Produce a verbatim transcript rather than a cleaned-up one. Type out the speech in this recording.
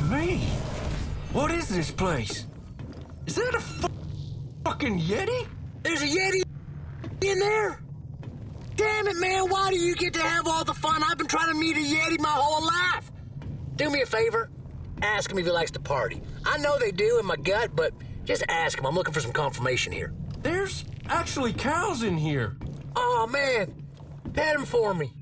me. What is this place? Is that a f fucking Yeti? There's a Yeti in there? Damn it, man, why do you get to have all the fun? I've been trying to meet a Yeti my whole life. Do me a favor, ask him if he likes to party. I know they do in my gut, but just ask him. I'm looking for some confirmation here. There's actually cows in here. Oh, man, pet him for me.